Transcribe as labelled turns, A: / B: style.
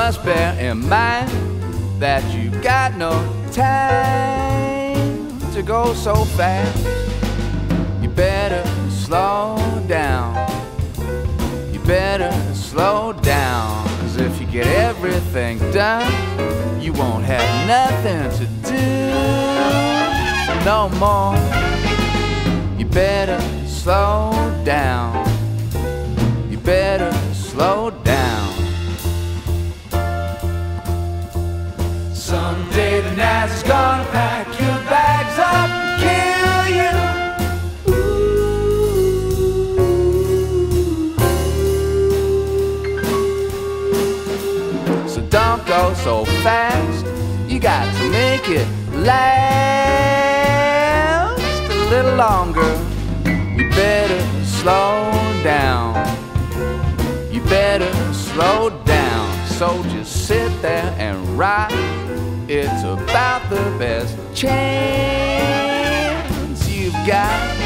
A: must bear in mind that you got no time to go so fast. You better slow down. You better slow down. 'Cause if you get everything done, you won't have nothing to do no more. You better slow down. You better slow down. Someday the NASA's gonna pack your bags up and kill you. So don't go so fast. You got to make it last a little longer. You better slow down. You better slow down. So just sit there and rock. It's about the best chance you've got.